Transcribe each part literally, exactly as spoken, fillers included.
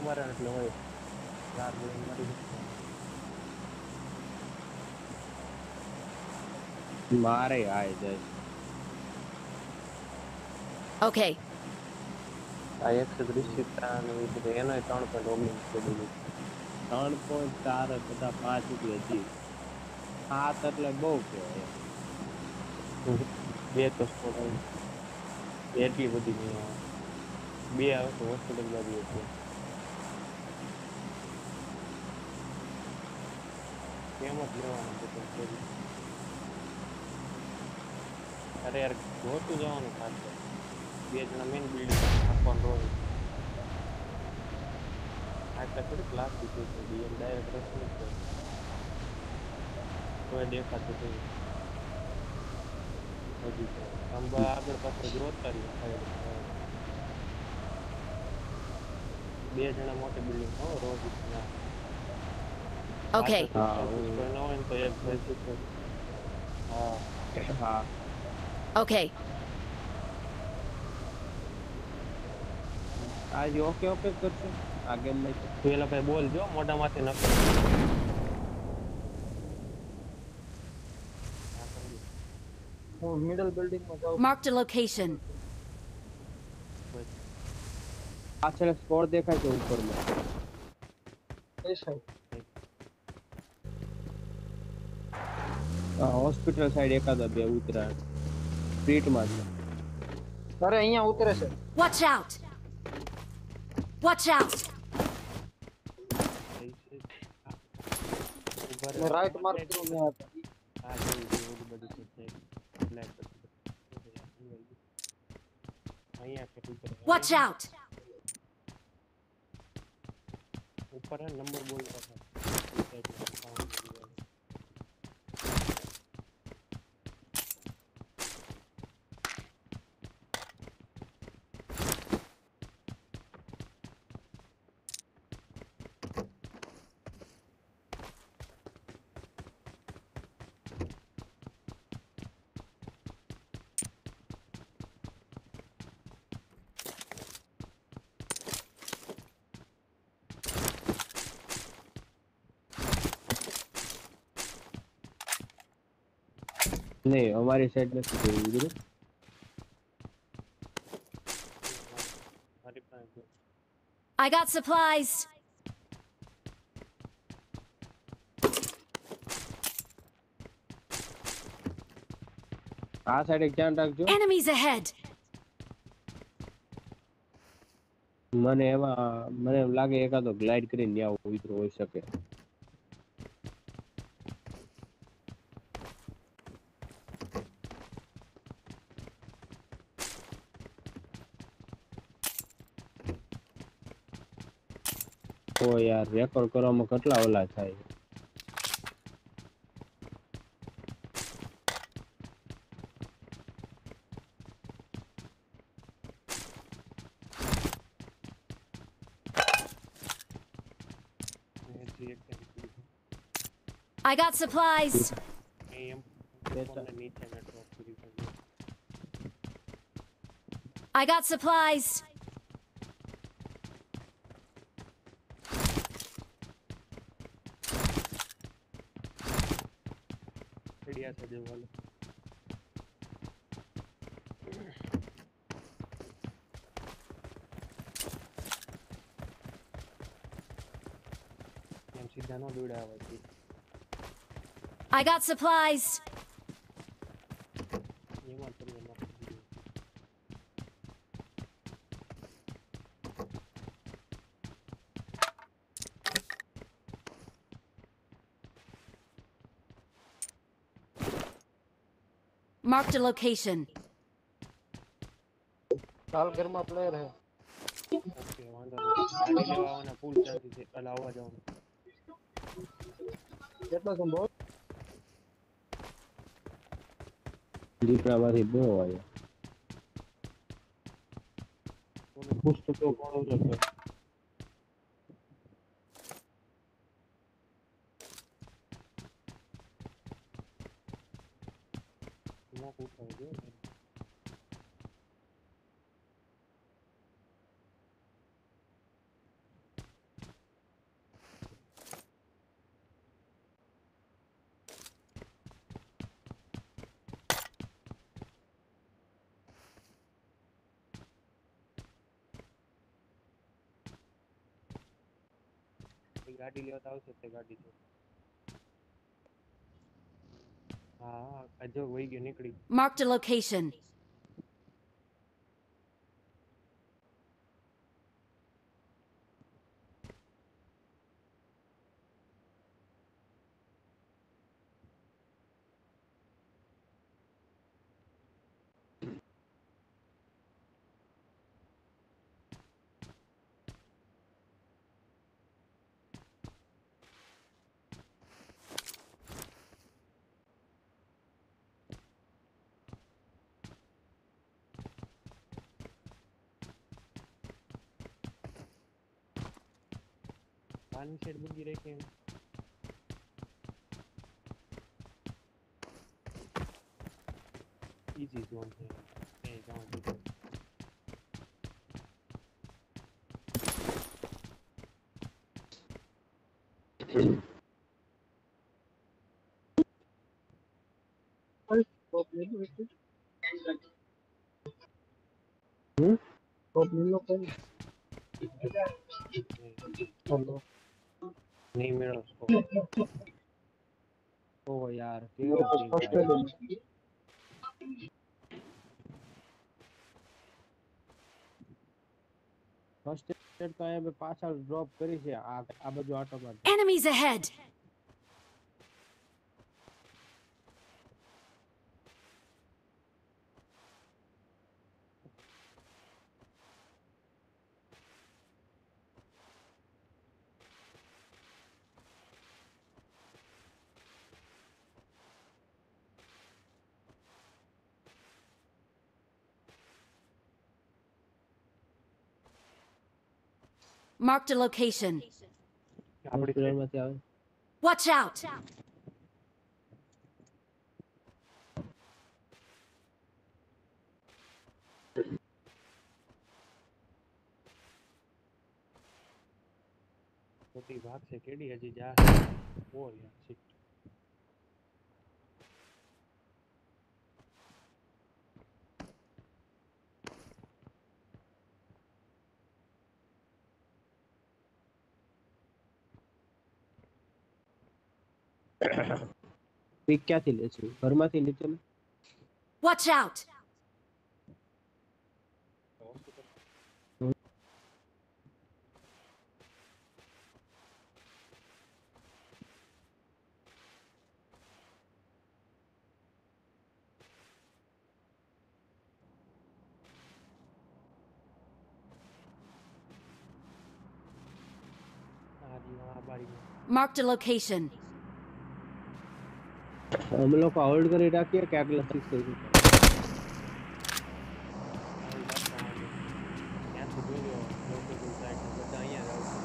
મારે એટલે હોય ચાર ગોળી મારી મારે આય જાય ઓકે આ એકસો ત્રીસ અને એ બધું એનો ત્રણ પોઈન્ટ ઓગણીસ ચડી ત્રણ પોઈન્ટ ચાર બધા પાંચ એટલે હજી સાત એટલે બહુ કહેવાય ગઈ બે તો સ્કોર એટલી બધી નહીં આવે બે આવે તો હોસ્પિટલ બાજુ હતી કેમ જ લેવાનું બધું કરી અરે યાર ગોતું જવાનું ખાતર બે જણા મેન બિલ્ડિંગ આપવાનું રોય આટલા થોડી ક્લાસ દીધું છે ડીએમ ડાયરેક્ટ રસ નથી કરતો કોઈ દેખાતું નહીં હજી તો અંબા આગળ પાછળ જોતા રહ્યો સાઈડમાં બે જણા મોટી બિલ્ડિંગ હો રોજ ના ઓકે હા કોઈ ન હોય ને તો એક ભાઈ હા હા ઓકે આજે ઓકે ઓકે કરશે આ ગેમ માં પેલા ભાઈ બોલ જો મોઢામાંથી નકર હું મિડલ બિલ્ડિંગ માં જાઉં marked a location પાછળ સ્કોર દેખાય છે ઉપરમાં એ સાઈડ હોસ્પિટલ સાઈડ એકાદા બે ઉતરા સ્ટ્રીટ માં છે અરે અહીંયા ઉતરે છે watch out watch out મેં રાઈટ માર્ક કર્યું ને હતા આ જોઈ જોઈ બધું છે બ્લેક અહીંયા કેટલું છે watch out ઉપર હે નંબર બોલ પાછા નહીં અમારી સાઈડ નથી જોયું બધું મારી પાસે I got supplies આ સાઈડ ધ્યાન રાખજો enemies ahead મને એમાં મને એમ લાગે એકાદો ગ્લાઇડ કરીને ત્યાં ઉતરો હોઈ શકે ઓ યાર રેકોર્ડ કરવામાં કેટલા ઓલા થાય I got supplies એમ નીચે મેં ડ્રોપ કરી I got supplies પીડિયા છે દેવાલ એમ સીધા નો દોડા આવે છે I got supplies એમાં તમને નાખી દીધું marked a location લાલ ઘરમાં પ્લેયર હે ઓકે વાંધો નહીં ગાડી લેવા આવવાના ફૂલ ચાર્જ છે કાલે આવવા જવાનું કેટલો સંભવ દીપડામાંથી બહુ આવ્યા પુસ્તકો ઘણું છે નોક ઉઠાવી દો એ ગાડી લેવા તો આવશે તે ગાડી છે. હા આ જો વહી ગયો નીકળી. Marked a location. પાની સાઈડ મૂકી રાખી એમ. ઈઝી ઝોન છે એ જાઉં છું. टॉप ले लो एक हम्म टॉप ले लो कोई નહીં हेलो નહીં મેળો સ્કોપ. ओ यार मेरे केवल को टीम फर्स्ट यार ले लो फर्स्ट एड तो यहाँ पे पाछળ ડ્રોપ કરી છે આ આ બાજુ આટો માર Enemies ahead! Marked a location. આપણી હોસ્પિટલ માંથી આવે Watch out! ખોટી ભાગ છે કેડી હજી જા બોલ યાર શિટ. પીક ક્યાંથી લે છે ઘરમાંથી લીધો ને Watch out! આ જી આ બારી Marked a location. અમે લોકો હોલ્ડ કરી રાખીએ કે આગળ ફિક્સ થઈ ગયું ત્યાંથી જોજો લોકો સાઈડ બધા અહીંયા જ આવશે.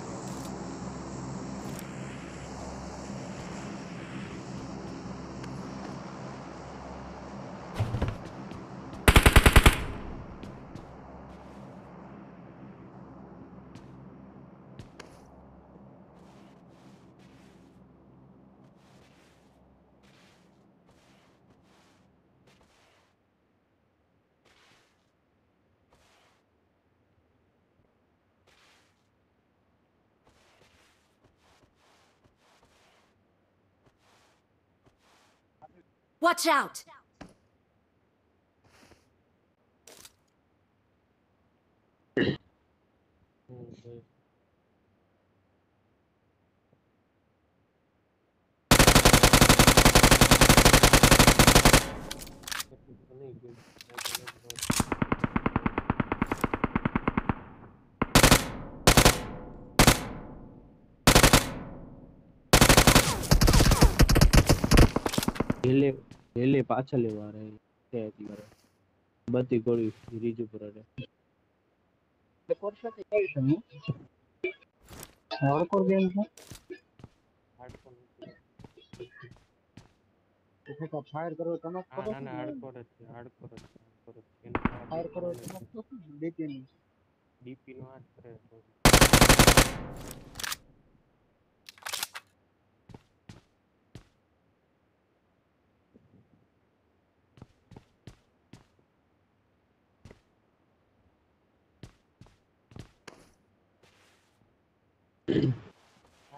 Watch out! હમ બસ. એટલું તો નહીં ગયું. હેલે હેલે પાછળ લેવા રહે છે અત્યારે બધી ગોળી રીજ ઉપર રહે रिकॉर्ड से क्या है नहीं और कोई गेम है હાર્ડકોર નથી. इसे का फायर करो कनक હા करो ના ના હાર્ડકોર જ છે હાર્ડકોર જ છે હાર્ડકોર જ છે. फायर करो कनक तो देखिए नहीं ડીપી નો આ જ કરે તો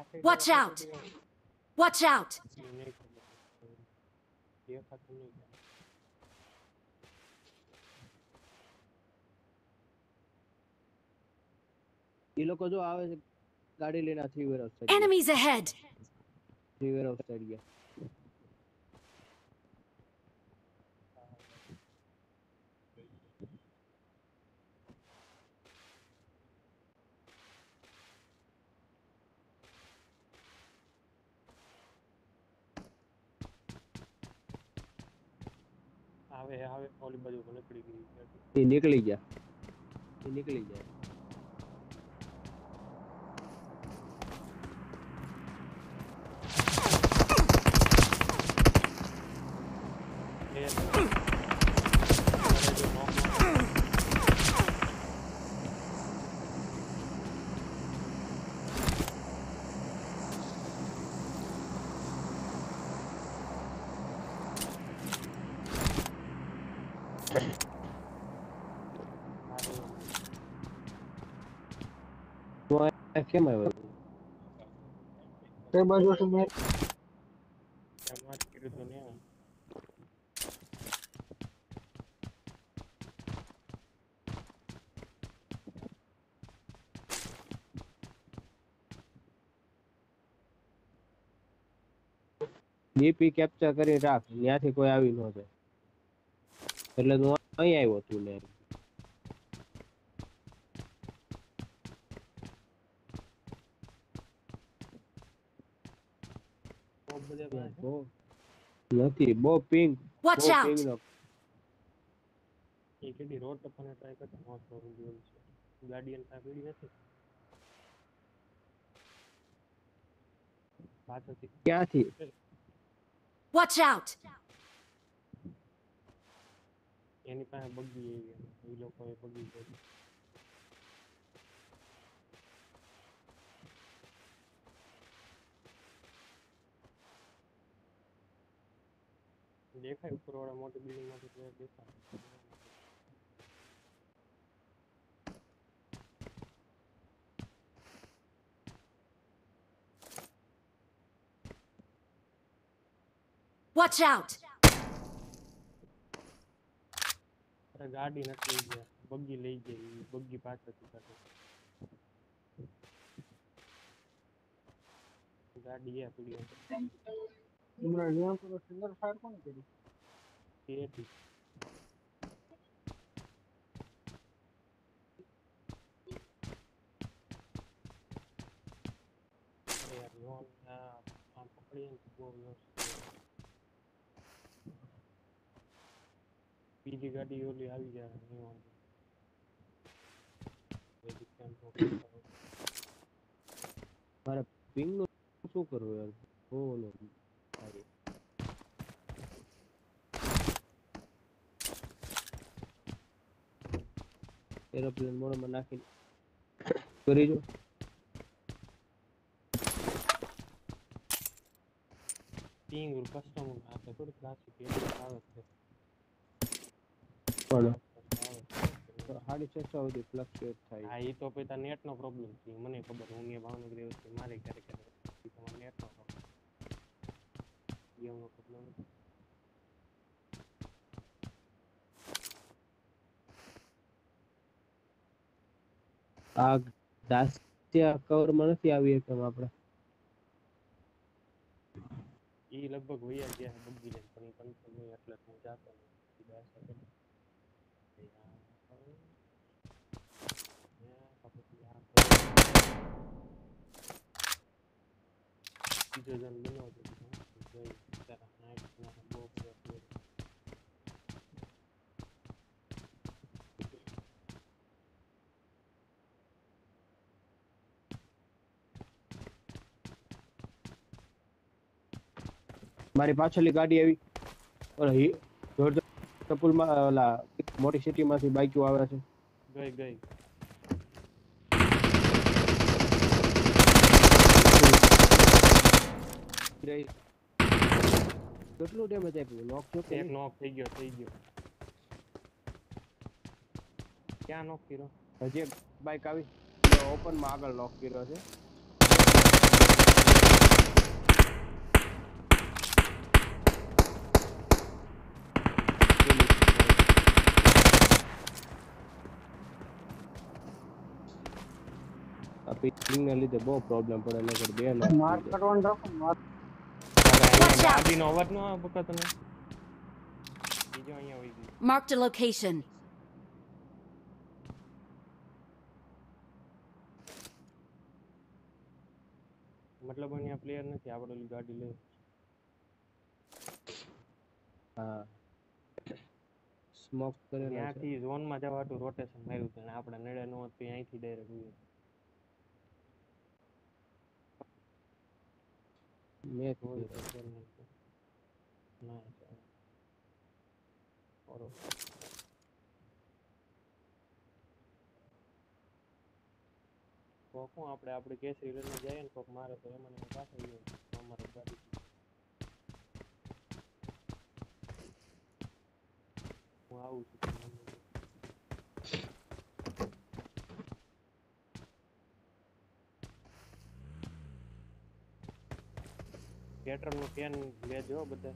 આખી Watch જગ્યા out! પકડી હોય. Watch out! એ નહીં ખબર. દેખાતું નહીં કાંઈ. એ લોકો જો આવે છે ગાડી લઈને three warehouse side Enemies ahead! Three warehouse side ગયા આવે આવે ઓલી બાજુ નીકળી ગઈ છે. એ નીકળી ગયા એ નીકળી ગયા એ મારે જો નોક મારે. મારે તો આ કેમ આવ્યો કઈ બાજુ છે મેં એમાં જ કર્યું હતું ને. ડીપી કેપ્ચર કરી રાખ ત્યાંથી કોઈ આવી ન જાય એટલે તું અહીં આવ્યો તું ને બહુ બધે પાસે. બહુ નથી બહુ પિંક Watch બહુ out! પિંક નો એ કેટલી રોડ ટપને ટ્રાય કરતા મોત કરું જોયું છે. ગાર્ડિયન પાસે પડી નથી. પાછળથી ક્યાંથી Watch out! એની પાસે બગી એવી એ લોકોએ બગી કરી. દેખાય ઉપરવાળા મોટી બિલ્ડિંગ માંથી તો દેખાય. Watch out! અરે ગાડી નથી લઈ ગયા બગી લઈ ગઈ બગી પાછળથી કાઢે. ગાડી એ પડી હતી. ઇમરાન જ્યાં કરો સિંગલ ફાયર કોને કર્યું એ હતી. અરે યાર નોન આ આમ પકડીએ ને તો બહુ વ્યવસ્થિત. બીજી ગાડી ઓલી આવી જાય નહીં વાંધો. બધી કેમ તો મારે પિંગ નું શું કરવું યાર બહુ ઓલો થાય. એરોપ્લેન મોડમાં નાખીને કરી જો પિંગ કસ્ટમ આ તો થોડી ક્લાસિક એ આવે છે. પણ આવે છે. સાડી છસો સુધી ફ્લક્ચ્યુએટ થાય હા એ તો પછી તાર નેટ નો પ્રોબ્લેમ છે મને ખબર હું અહીંયા ભાવનગર રહ્યો છું મારે ક્યારેક ક્યારેક ઈ તમારો નેટ નો પ્રોબ્લેમ ગેમ નો પ્રોબ્લેમ. આ દાસ્યા કવરમાં નથી આવી કેમ આપણે ઈ લગભગ વયા ગયા છે બગી લઈને પણ ઈ કન્ફર્મ નહીં એટલે હું જાતો નથી દસ સેકન્ડ. બીજો જણ બનાવો તો જોઈ તારા નાઈટ ના બહુ બધા પ્લેયર. મારી પાછળની ગાડી આવી ઓલા હી જોરદાર ટપુલમાં ઓલા મોટી સિટીમાંથી બાઈકો આવે છે ગઈ ગઈ રહી. કેટલું ડેમેજ આપ્યું નોક જો કે એક નોક થઈ ગયો થઈ ગયો. ક્યાં નોક કર્યો? હજી એક બાઈક આવી ઓપનમાં આગળ નોક કર્યો છે આ પિંગ ને લીધે બહુ પ્રોબ્લેમ પડે નકર બે ના માર્ક કરવાનું રાખો માર્ક. હવે Watch અહીંયા out! ગાડીનો અવાજ ન આવે બકા તને બીજો અહીંયા આવી ગયું Marked a location. મતલબ અહીંયા પ્લેયર નથી આપણે ઓલી ગાડી લે હા સ્મોક કરેલો છે ત્યાંથી ઝોનમાં જવા હતું રોટેશન માર્યું હતું અને આપણે નડે ન હોત તો અહીંથી ડાયરેક્ટ ગયું મેં હોય કીધું. તો કરી નાખજો. ના ચાલે. બરોબર તો શું આપણે આપણે કેસરી લઈને જઈએ ને કોક મારે તો એમાં ને એમાં પાછળ જઈએ અમારે ગાડી હું આવું છું પેટ્રોલનું કેન લેજો બધા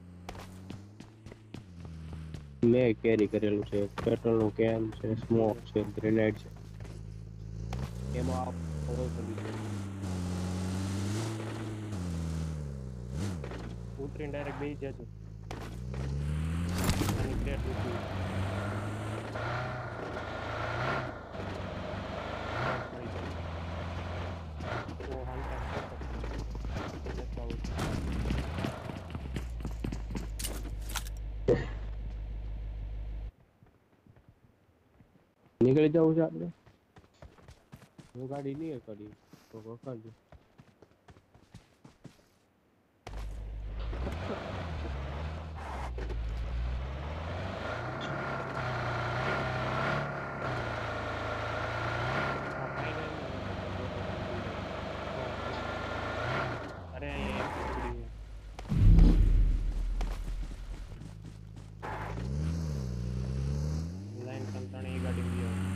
મેં કેરી કરેલું છે પેટ્રોલ નું કેન છે સ્મોક છે ગ્રેનેડ છે એમાં આપ ફોરો કરી છે ઉતરીને ડાયરેક્ટ બેસી જજો અને પ્લેટ ઉતરી ઓ હાલતા લેતા આવું નીકળી જવું છે આપણે હું ગાડી નહીં કરી તો વખાડજો અરે અહીંયા એક ટુકડી છે. લાઈન કંટાણે એ ગાડી બી આવે.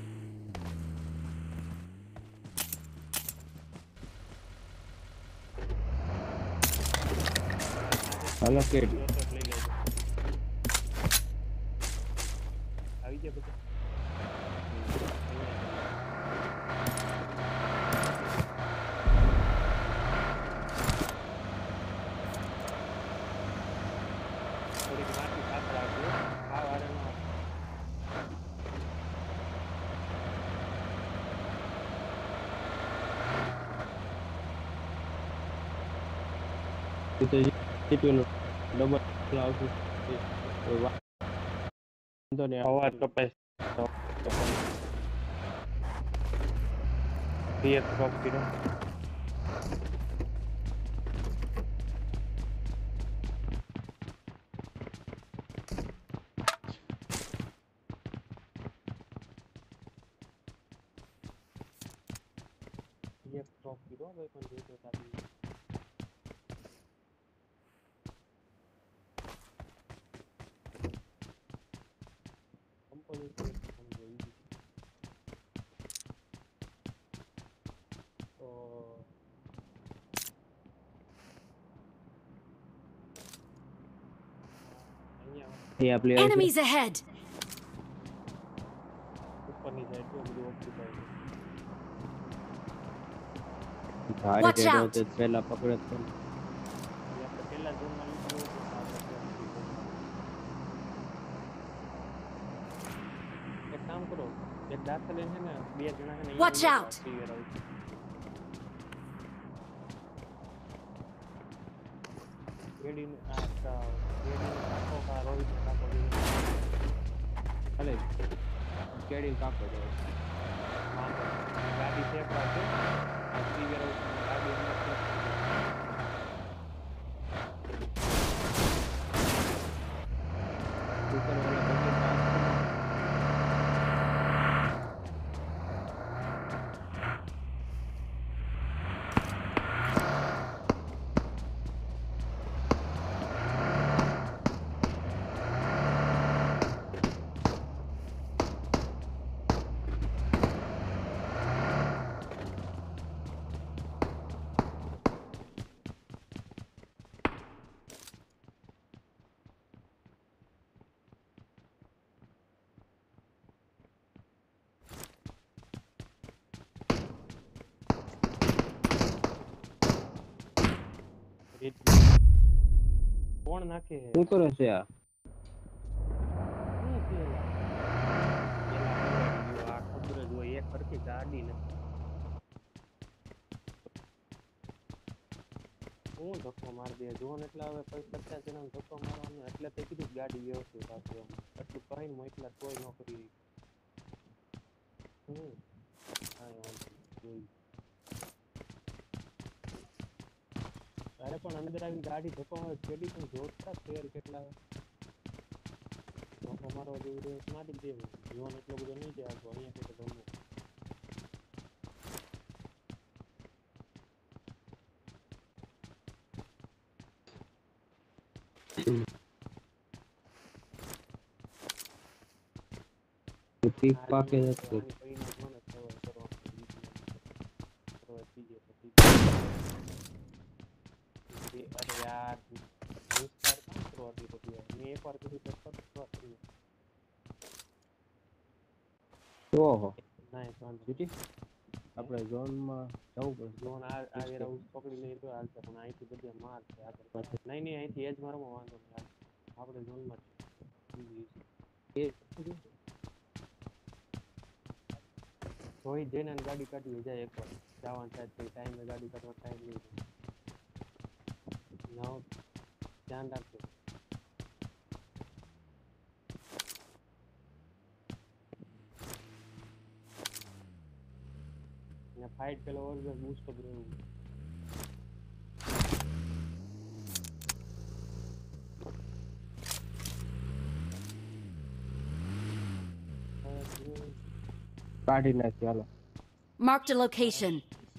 હાલો કેડી જોતો લઈ લેજો આવી ગયા બધા થોડીક માટી પાછળ આવજો આ વારે ન એ તો સીપી નું ડબલ આવતું કોઈ વાંધો નહીં અવાજ કપાય પીએસ ડ્રોપ કર્યો પીએસ ડ્રોપ કર્યો ભાઈ પણ જોઈતો સાબી કંપની સમજો ઈ તો અહીંયા અહીંયા પ્લેયર છે Enemies ahead! ઉપરની સાઈડ તો બધું ઓક્યુપાય છે ભારી Watch રેડો out. તે પહેલા પકડે તો એટલે આપણે પહેલા ઝોનમાં લીધું હતું તો આપણે ત્યાંથી કર્યું. એક કામ કરો એક દાખલ છે ને બે જણા છે ને Watch out. ક્લિયર આવશે એડીને આ કા એડીને કાકો કા રોહિતને કાકો દીધો હાલે કેડી કાપો દે વાંધો નહીં. ગાડી સેફ રાખજો આ ક્લિયર આવશે ગાડી અંદર safe રાખજો. ઉપર વાળા બગી પાસ કોણ નાખે હે? શું કરે છે આ શું છે એલા? એલા બરાબર, આ ખબર જ હોય એક હરખી ગાડી નથી. હું ધક્કો મારી દે જોન એટલે હવે કોઈ પચાસ જણા ધક્કો મારવાનો એટલે તે કીધું કે ગાડી વ્યવસ્થિત રાખજો એમ. એટલું કહીને મોકલા તોય ન કરી. હમ કાંઈ વાંધો નહીં જોઈ. તારે પણ અંદર આવીને ગાડી ધક્કો મારે કેડી પણ જોરતા ફેર કેટલા ધક્કો મારવા જેવું રહે મારી દેવું. જોન એટલો બધો નહીં જાય આગળ અહીંયા કંઈક ગમો. પીક પાકે નથી આની કઈ ના જોને સવાય કરવાનું સવાય પીજે પછી અરે યાર વિસ્તાર કામ કરવાથી પછી મેં એકવાર કીધું તો કરવા કર્યું. ઓહો ના વાંધો જીટી આપણે ઝોનમાં જવું પડશે જોન આ આ વેરા પકડી લઈએ તો હાલશે પણ અહીંથી બધે માર છે આગળ પાછળ. નહીં નહીં અહીંથી એજ મારમાં વાંધો નહીં હાલ આપણે ઝોનમાં જ એ જોઈ જઈને અને ગાડી કાઢી જાય એકવાર જવાનું થાય તો ટાઈમે ગાડી કાઢવા ટાઈમ નહીં જાય. ધ્યાન રાખજો. ને ફાઇટ પેલો ઓર્ડર બૂસ્ટ અપ રહેવું. કાઢી નાખી હાલો. Marked a location.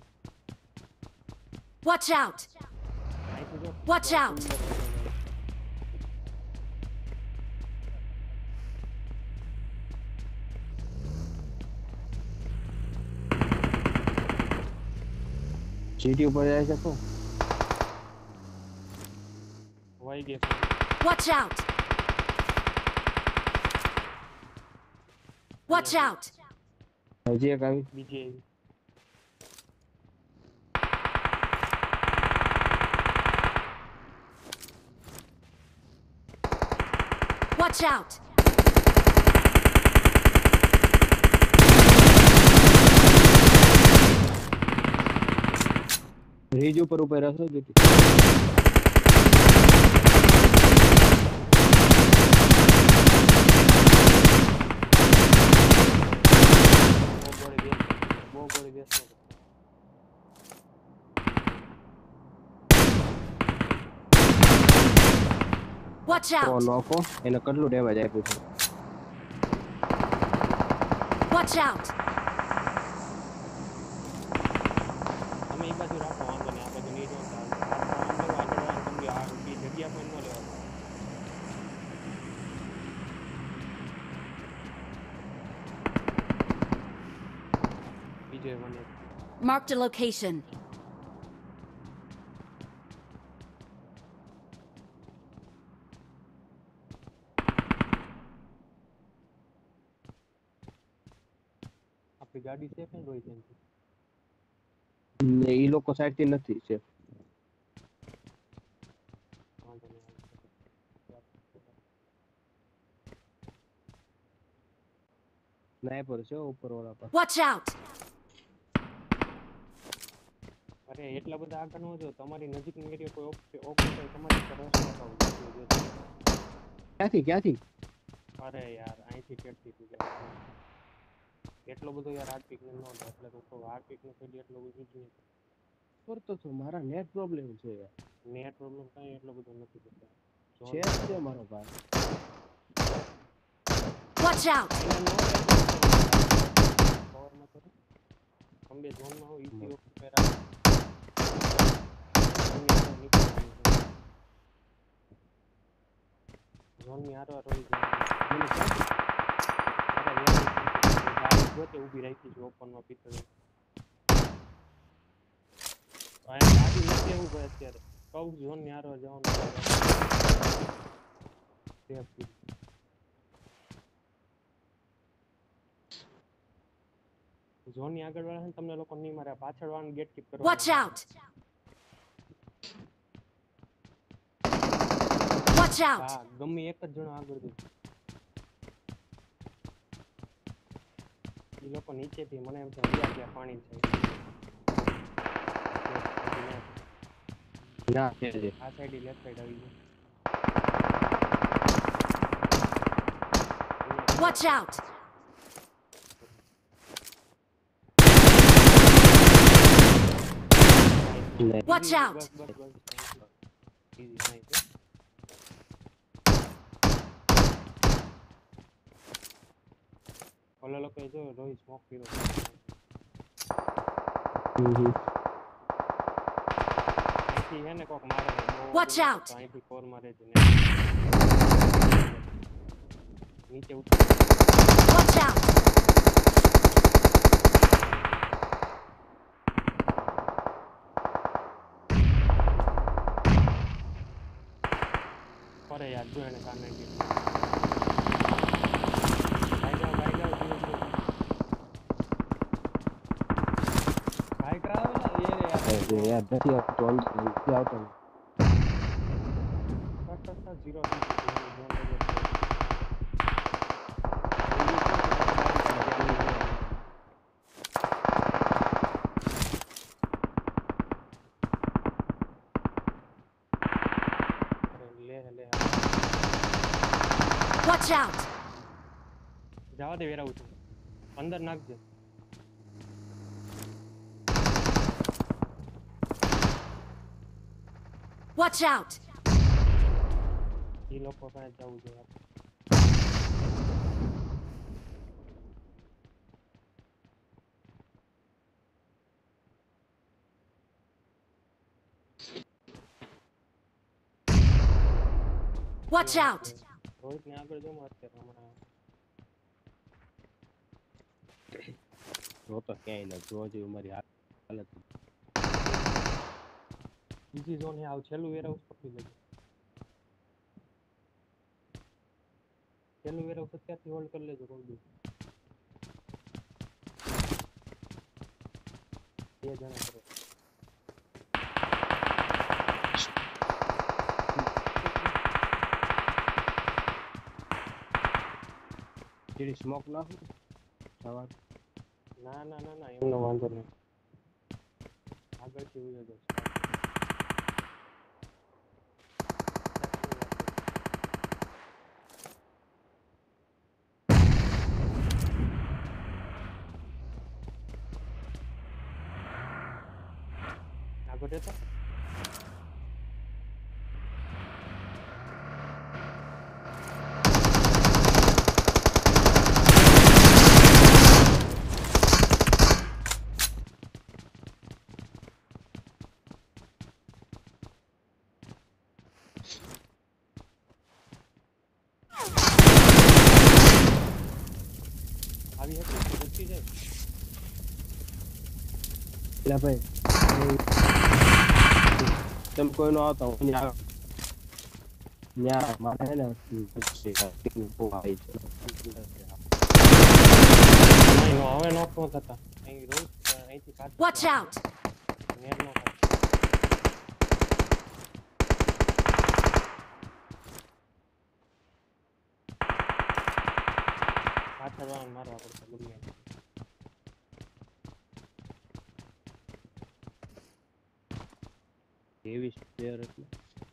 Watch out! અહીંથી જો Watch out! જીટી ઉપર જાય છે શું વાઈ ગયા. Watch out! Watch out! હજી એક આવી બીજી આવી. Watch out! બ્રિજ ઉપર ઉપર હશે જીટી બહુ ગોળી બેસ બહુ ગોળી બેસ Watch તો out! નોકો એને કેટલું ડેમેજ આપ્યું છે Watch out! તમે એ બાજુ રાખો વાંધો નહીં આ બાજુ નહીં જો આગળ આગળ તમને આ બી જગ્યા પણ ન લેવા. બીજો મને Marked a location. આપણી ગાડી છે કે રોઈ છે ને ઈ લોકો સાઈડ થી નથી છે વાંધો નહીં. સ્નાઈપર છે ઉપર વાળા પર Watch out! અરે એટલા બધા આગળ ન જો તમારી નજીકની એરિયા કોઈ ઓપન થાય તમારી પર રસ્તો આવું ક્યાંથી ક્યાંથી અરે યાર અહીંથી કેટલી તું એટલો બધો યાર આર્ટિક ને ન એટલે તો તો આર્ટિક નો પેલી એટલો બધો જ નહીં કરતો છો મારા નેટ પ્રોબ્લેમ છે યાર નેટ પ્રોબ્લેમ કાંઈ એટલો બધો નથી થતો. છે જ છે મારો ભાઈ Watch out! કવરમાં કરો અંબે ઝોનમાં હો ઈસી ઓફ પેરા ઝોનની આરો રોઈ મને ક્યાંથી ગાડી જોતે ઊભી રાખી છે ઓપનમાં પીતળ ગાડી નથી એવું ભાઈ અત્યારે કઉ ઝોનની આરો જવાનું સેફટી ઝોનની આગળ વાળા તમને લોકો નહીં મારે પાછળ વાળાને ગેટ કીપ કરવા Watch out! Watch out! હા ગમે એક જ જણો આગળ ગયો એ લોકો નીચેથી મને એમ થાય ગયા ત્યાં પાણી છે ના છે છે. આ સાઈડ લેફ્ટ સાઈડ આવી ગયું Watch out! Watch Easy, out! બસ બસ બસ Easy, nice, હો. ઓલા લોકોએ જો રોહિત સ્મોક કર્યો હમ હમ. અહીંથી હે ને કોક મારે બહુ Watch અઘરું out. તો અહીંથી ફોર મારે છે ને નીચે ઉતર Watch out! ફરે યાર જો એને કાને કીધું ભાઈ જાઓ ભાઈ જાઓ ધીરે ધીરે ભાઈ કરાવો ને એ રે એ જે યાર યાર નથી આવતો અંદર નથી આવતો ને. કટ કટ કટ ઝીરો લે લે Watch out! જવા દે વેરાવું છું અંદર નાખજે Watch out! એ લોકો પાસે જવું જોઈએ આપણે. Watch out! રોહિત ને આગળ જવું અત્યારે હમણાં જો તો ક્યાંય ન જો જેવી મારી હાલત. બીજી ઝોન હે આવ છેલ્લું વેરાઉસ પકડી લેજો છેલ્લું વેરાઉસ અત્યારથી હોલ્ડ કરી લેજો કોઈ બી બે જણા કરો જેડી સ્મોક નાખું સવાર ના ના ના ના એમનો વાંધો નહીં આગળથી ઉયો જશે આગળ જતો આવી હતી તો બચી જાય એટલે ભાઈ તેમ કોઈ નો આવતો હું ન્યા ન્યા મારે હે ને ટીકનું બહુ આવી છે નહીં નો હવે નોક નો થતા અહીં રોજ અહીંથી પાછું Watch out! નેર નો થાય પાછળ વાળાને મારવા પડશે ગમે તે. એવી સ્પેર એટલે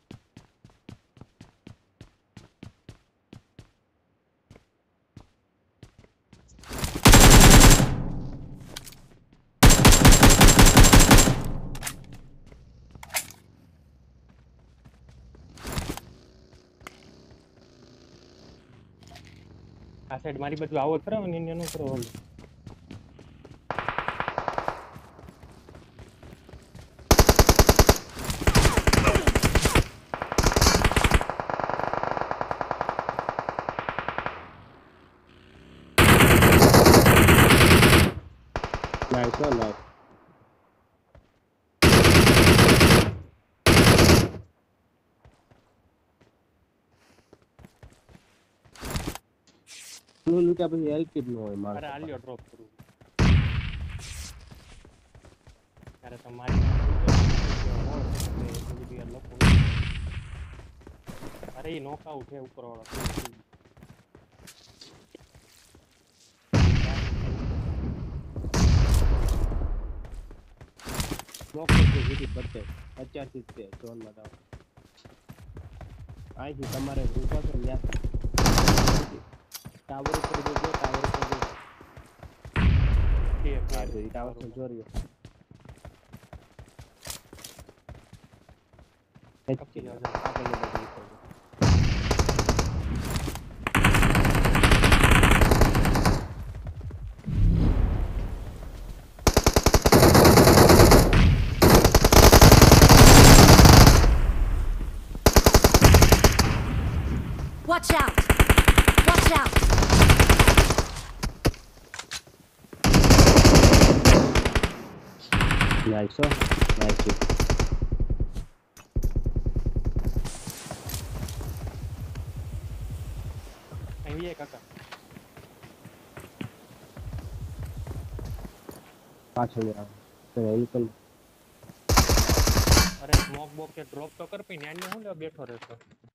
આ સાઈડ મારી બાજુ આવો કરો ને એનું કરો ઓલું નાઈસ હો નાઈસ નું લૂટા પછી એલકેટ નો હોય મારે અરે આલ્યો ડ્રોપ કરું ત્યારે તમારી અરે એ નોકઆઉટ છે ઉપરવાળો. સ્મોક કરતી જીતી પડશે પચાસી જ છે ઝોનમાં તો અહીંથી તમારે ઊભા છો ને ત્યાં ટાવર ઉપર જજો ટાવર ઉપર જજો કે હા તો ટાવર પર જોર્યો પકી જાવ જરા. આગળ બધું ઉપર Watch out! Watch out! Nice હો નાઈસ અહીં એ કાકા પાછળ આવે તો હેલ્પ અરે સ્મોક બોક કે ડ્રોપ તો કર પઈ ન્યાને હું લે બેઠો રહેતો.